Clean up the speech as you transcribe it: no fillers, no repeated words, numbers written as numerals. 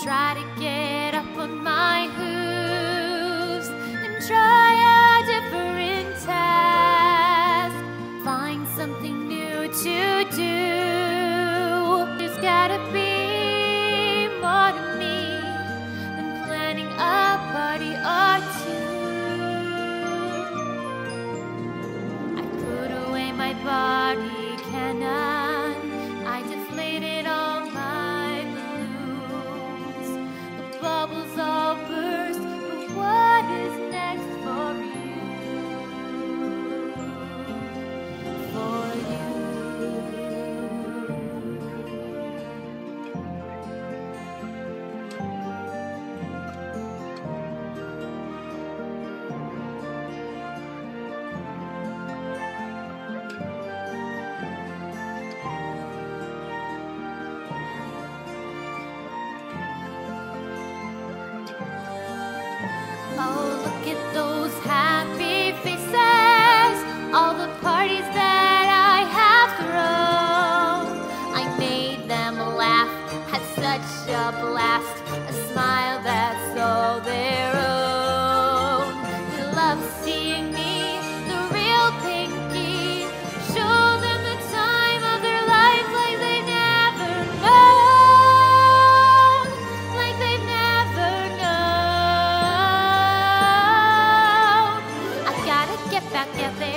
Try to get up on my hooves and try a different task. Find something new to do. There's gotta be more to me than planning a party or two. I put away my body cannon. I deflated all my balloons. The bubbles all burst, but what is next for you? For you. Oh, look at those happy faces, all the parties that I have thrown. I made them laugh, had such a blast, a smile that's all their own. They love seeing me, the real Pinkie, show them the time of their life like they've never known, like they've never known. I gotta get back out there.